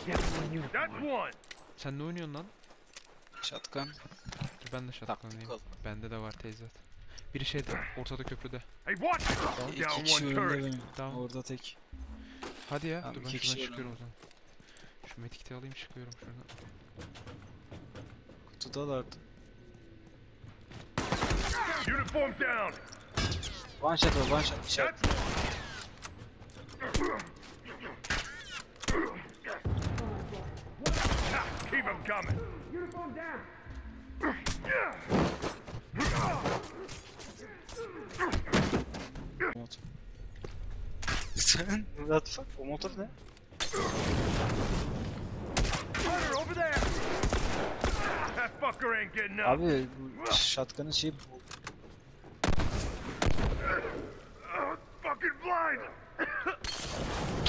That's one. Sen ne oynuyorsun lan? Shotgun. Ben de shotgun'layım. Taktikal. Bende de var teyzat. Biri şeyde, ortada köprüde. Hey, watch it. İki Down kişi one önde turret. benim. Tamam. Orada tek. Hadi ya, Tamam, dur ben iki şuradan kişi çıkıyorum o öyle. zaman. Şu medkit'i alayım çıkıyorum şuradan. Kutudalardı. Uniform down. One shot var, one shot. Shot. That's Ha, keep him coming. Uniform down. Motor. Sen what the fuck? O motor ne? Hunter, over there. That fucker ain't getting up. Abi bu shotgun'ın şeyi bu. Fucking blind.